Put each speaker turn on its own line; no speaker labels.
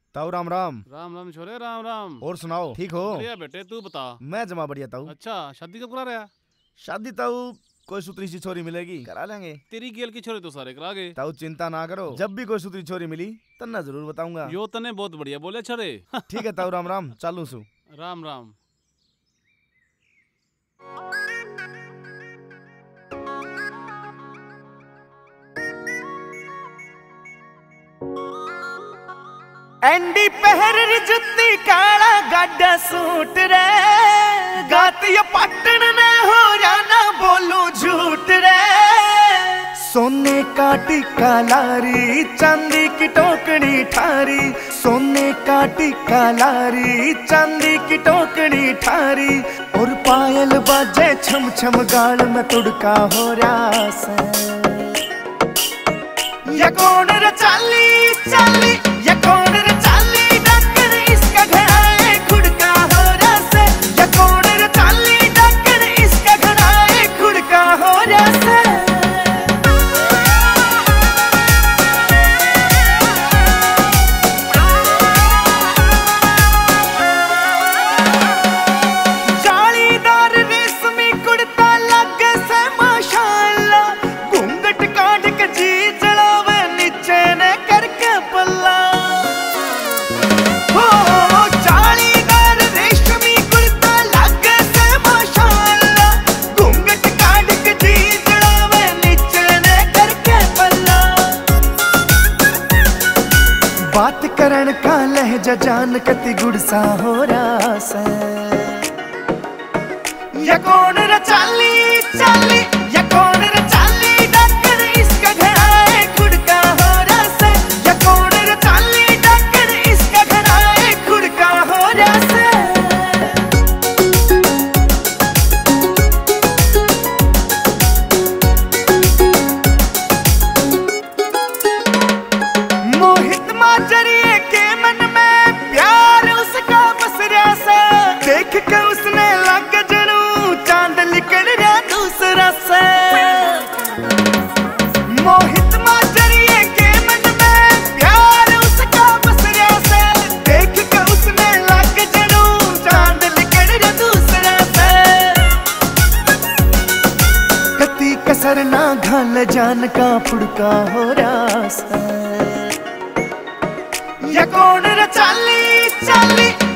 ताऊ राम राम।
राम राम छोरे, राम राम।
और सुनाओ, ठीक हो?
बढ़िया बेटे, तू बता।
मैं जमा बढ़िया ताऊ।
अच्छा, शादी कब करा रहा?
शादी ताऊ कोई सुतरी सी छोरी मिलेगी करा लेंगे।
तेरी गेल की छोरे तो सारे करा गए।
ताऊ चिंता ना करो, जब भी कोई सुतरी छोरी मिली तन्ना जरूर बताऊंगा।
यो तने बहुत बढ़िया बोले छोरे।
ठीक है ताऊ राम राम, चालू सु।
राम राम।
एंडी पहर जुत्ती काला गाडा सूट रे, गाती पटन ने हो जाना बोलू झूठ रे। सोने का टिक्का लारी, चांदी की टोकनी ठारी। सोने का टिक्का लारी, चांदी की टोकनी ठारी। और पायल बाजे छम छम, गाल में तुड़का हो रहा से। या कौन रे चाली चाली, या कौन रे चाली डकर, इसका घड़ा है खुड़का हो रहा से। या कौन रे चाली डकर, इसका घड़ा है खुड़का हो रहा से। जालीदार रेशमी कुर्ता लगे से माशाअल्लाह, घूंघट काट के जी जलावे नीचे ने करके पल्ला। हो जालीदार रेशमी कुर्ता लगे से माशाअल्लाह, घूंघट काट के जी जलावे नीचे ने करके पल्ला। बात करण का लहजा जान कति गुड़सा हो रहा से। या कौन रे चाली चाली, या कौन रे चाली डकर, इसका घड़ा है खुड़का हो रहा से। या कौन रे चाली डकर, इसका घड़ा है खुड़का हो रहा से। मोहित माजरिए के मन में प्यार उसका बस रहा सा। देख के उसने लग जड़ू चांद निकल रहा दूसरा से। मोहित माजरिए के मन में प्यार उसका बस रहा से। देख के उसने लग जड़ू चांद निकल रहा दूसरा से। कति कसर ना घाल जान का फुड़का हो रहा से। या कौन रे चाली चाली,